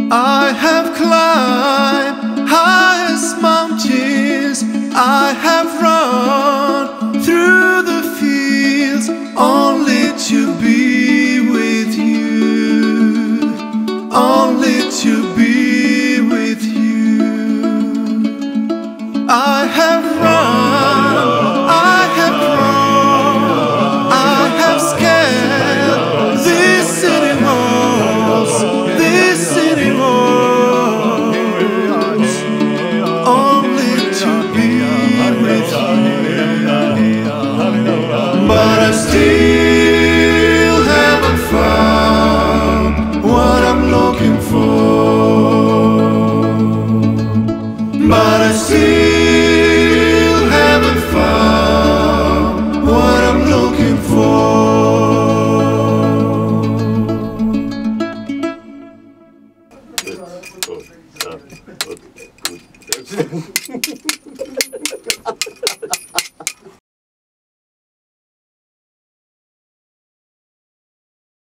I have climbed highest mountains, I have run through the fields, only to be with you, only to be with you. I have run, I have grown, I have scaled these city walls, these city walls, only to be with you. But I still haven't found what I'm looking for. But I still haven't found what I'm looking for.